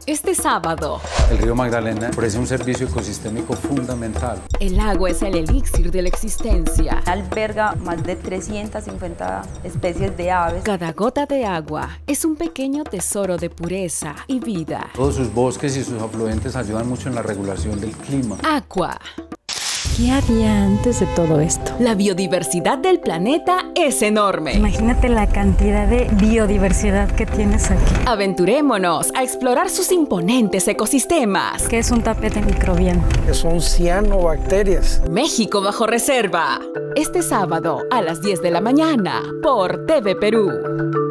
Este sábado, El río Magdalena ofrece un servicio ecosistémico fundamental. el agua es el elixir de la existencia. Alberga más de 350 especies de aves. Cada gota de agua es un pequeño tesoro de pureza y vida. Todos sus bosques y sus afluentes ayudan mucho en la regulación del clima. Aqua. ¿Qué había antes de todo esto? La biodiversidad del planeta es enorme. Imagínate la cantidad de biodiversidad que tienes aquí. Aventurémonos a explorar sus imponentes ecosistemas. ¿Qué es un tapete microbiano? Que son cianobacterias. México bajo reserva. Este sábado a las 10 de la mañana por TV Perú.